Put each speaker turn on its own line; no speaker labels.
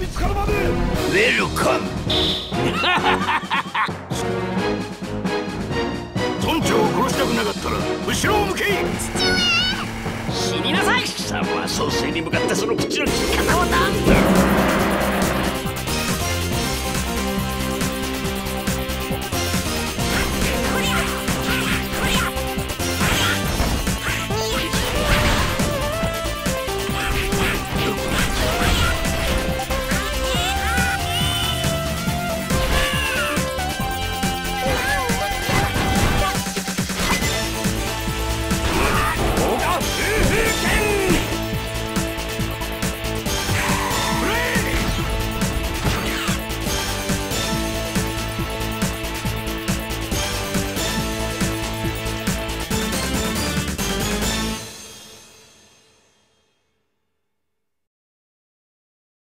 見つかるまで。ウェルカム。村長を殺したくなかったら後ろを向け。
死になさい。貴様は総帥に向かってその口の利き方はなんだ。